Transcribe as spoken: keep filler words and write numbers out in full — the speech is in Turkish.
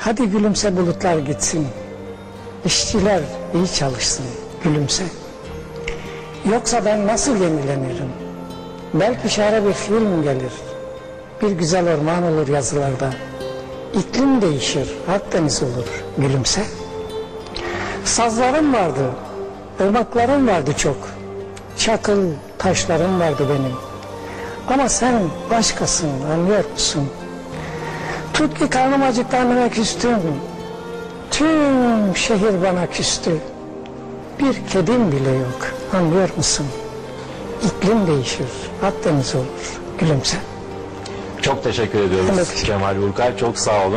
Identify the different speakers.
Speaker 1: Hadi gülümse, bulutlar gitsin. İşçiler iyi çalışsın, gülümse. Yoksa ben nasıl yenilenirim? Belki şahane bir film gelir. Bir güzel orman olur yazılarda. İklim değişir, Akdeniz olur, gülümse. Sazlarım vardı, ırmaklarım vardı çok. Çakıl taşlarım vardı benim. Ama sen başkasın, anlıyor musun? Tut ki karnım acıktı, anneme küstüm. Tüm şehir bana küstü. Bir kedim bile yok, anlıyor musun? İklim değişir, Akdeniz olur, gülümse.
Speaker 2: Çok teşekkür ediyoruz
Speaker 1: Evet.
Speaker 2: Cemal Burkay. Çok sağ olun.